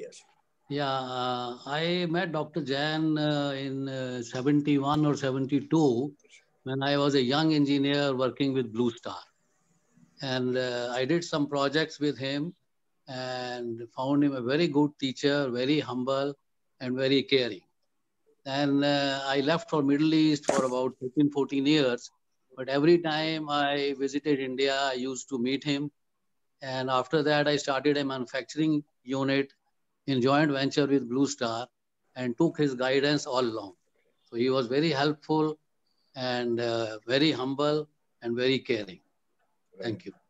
Yes. Yeah, I met Dr. Jain in 71 or 72 when I was a young engineer working with Blue Star. And I did some projects with him and found him a very good teacher, very humble and very caring. And I left for Middle East for about 13, 14 years. But every time I visited India, I used to meet him. And after that, I started a manufacturing unit in joint venture with Blue Star and took his guidance all along. So he was very helpful and very humble and very caring. Thank you.